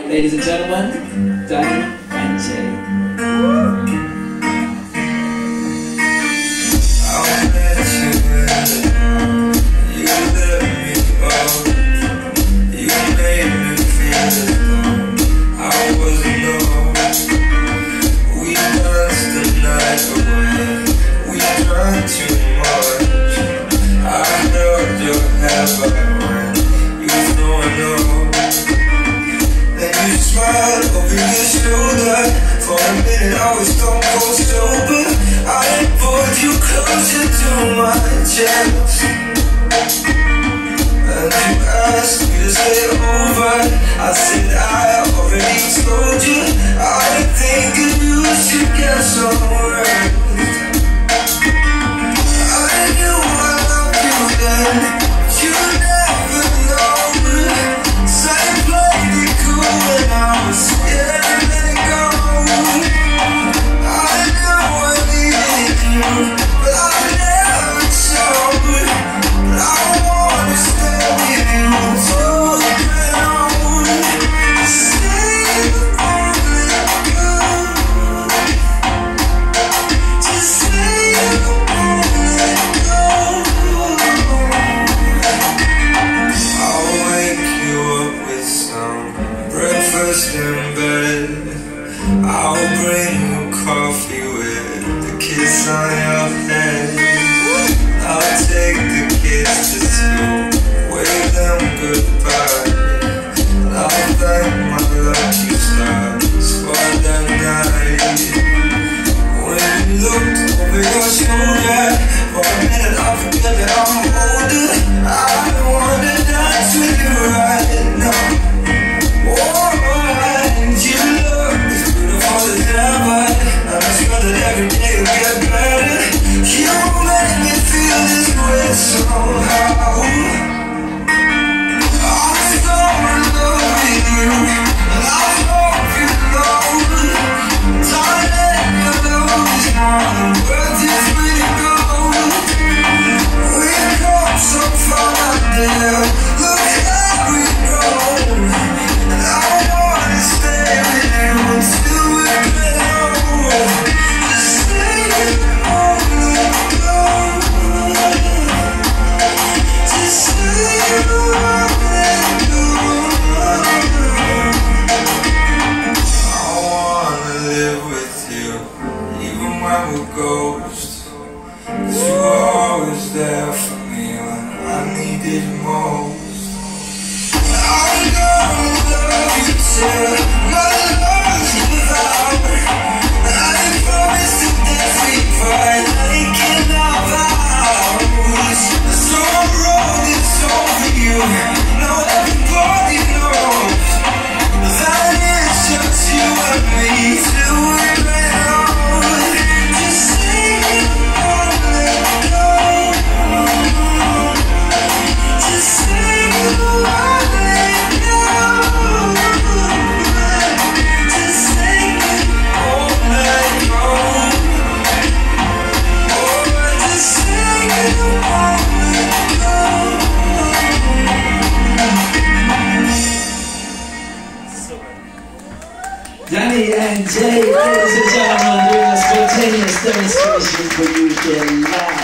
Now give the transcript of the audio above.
Ladies and gentlemen, Danny and Jade. Over your shoulder for a minute, I was stone cold sober. I pulled you closer to my chest, and you asked me to stay over. I said I already told you I think you should get some rest. I knew I loved you then, but you never know. So I played it cool when I was scared to let it go. I know I needed you, but I never told. But I wanna stay with you until we're old. Stay won't let go. Just say you won't let go. I'll wake you up with some breakfast in bed. I'll bring you coffee with the kiss on your head. I'll take the kids to school, wave them goodbye. I'll thank my lucky stars for the night. When you looked over your shoulder, for a minute I forget that I'm older. I don't wanna dance with you right now. You look as beautiful as ever, and I swear that every day will get better. You make me feel this way somehow. I'm so in love with you, and I hope you know. Darling, your love is more worth it for you gold. We've come so far out there, look how we've grown. And I wanna stay with you until we're old. Just say you won't let go. Just say you won't let go. I wanna live with you, even when we're ghosts. 'Cause you were always there for me when I needed you most. I'm gonna love you till my lungs give out. I promise to dance with pride like in our vows. So I'm rolling over you, now everybody knows that it's just you and me till we're old. Just say you won't let go. Just say you won't let go. Just say you won't let go. Oh, just say you won't let go. Danny and Jade, ladies and gentlemen, doing a spontaneous demonstration for you here live.